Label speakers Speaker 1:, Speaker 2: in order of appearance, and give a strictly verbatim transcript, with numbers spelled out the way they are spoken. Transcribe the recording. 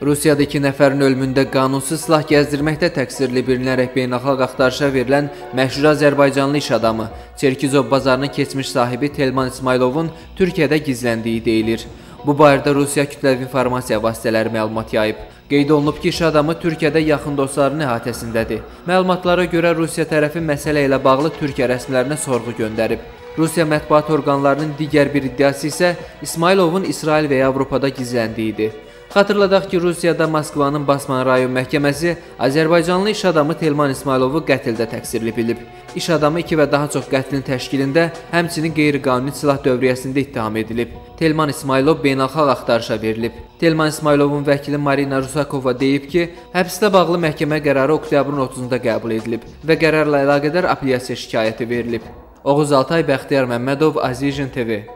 Speaker 1: Rusiyada iki nəfərin ölümündə qanunsuz silah gəzdirməkdə təqsirli bilinərək beynəlxalq axtarışa verilən məşhur Azərbaycanlı iş adamı Çerkizov bazarının keçmiş sahibi Telman İsmayılovun Türkiyədə gizləndiyi deyilir. Bu barədə Rusiya kütləvi informasiya vasitələri məlumat yayıb. Qeyd olunub ki, iş adamı Türkiyədə yaxın dostlarının əhatəsindədir. Məlumatlara görə Rusiya tərəfi məsələ ilə bağlı Türkiyə rəsmilərinə sorğu göndərib. Rusiya mətbuat orqanlarının digər bir iddiası isə İsmayılovun İsrail və Avropada gizləndiyidir. Xatırladaq ki, Rusiyada Moskvanın Basman rayon məhkəməsi Azərbaycanlı iş adamı Telman İsmayılovu qətldə təqsirli bilib. İş adamı iki və daha çox qətlin təşkilində, həmçinin qeyri-qanuni silah dövriyyəsində ittiham edilib. Telman İsmayılov beynəlxalq axtarışa verilib. Telman İsmayılovun vəkili Marina Rusakova deyib ki, həbsdə bağlı məhkəmə qərarı oktyabrın otuzunda qəbul edilib və qərarla əlaqədar apellyasiya şikayəti verilib. Oğuz Altay, Bəxtiyar Məmmədov, Azijin T V.